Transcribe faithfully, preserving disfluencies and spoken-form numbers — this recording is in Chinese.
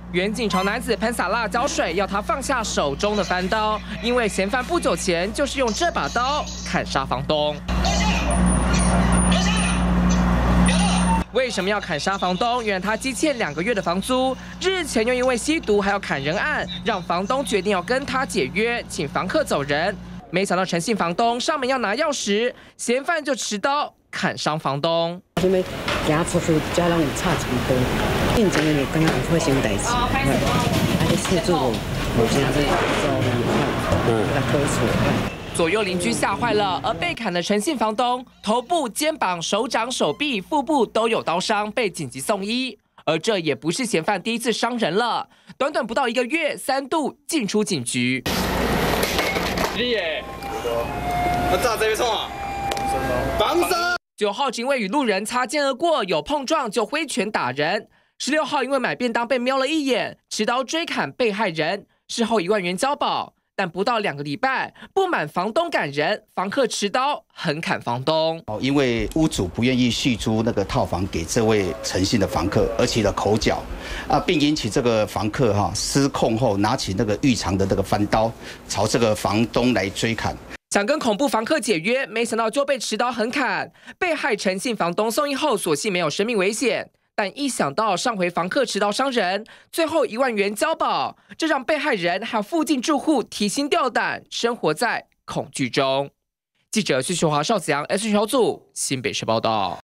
远景朝男子喷洒辣椒水，要他放下手中的翻刀，因为嫌犯不久前就是用这把刀砍杀房东。为什么要砍杀房东？原来他积欠两个月的房租，日前又因为吸毒还要砍人案，让房东决定要跟他解约，请房客走人。没想到诚信房东上门要拿钥匙，嫌犯就持刀砍伤房东。 因为行出去，才人有差钱多，进前就刚刚有发生代志，啊，你事主无啥子做理，嗯，来推错。 左右邻居吓坏了，而被砍的陈姓房东头部、肩膀、手掌、手臂、腹部都有刀伤，被紧急送医。而这也不是嫌犯第一次伤人了，短短不到一个月，三度进出警局。 你耶，我炸这边冲啊！绑手！ 九号警卫与路人擦肩而过，有碰撞就挥拳打人。十六号因为买便当被瞄了一眼，持刀追砍被害人，事后一万元交保。 但不到两个礼拜，不满房东赶人，房客持刀横砍房东。 哦，因为屋主不愿意续租那个套房给这位诚信的房客，而起了口角，啊，并引起这个房客哈、啊、失控后，拿起那个预藏的那个翻刀，朝这个房东来追砍。 想跟恐怖房客解约，没想到就被持刀横砍。被害诚信房东送医后，所幸没有生命危险。 但一想到上回房客持刀伤人，最后一万元交保，这让被害人还有附近住户提心吊胆，生活在恐惧中。记者徐雪华、邵子阳 ，S 小组新北市报道。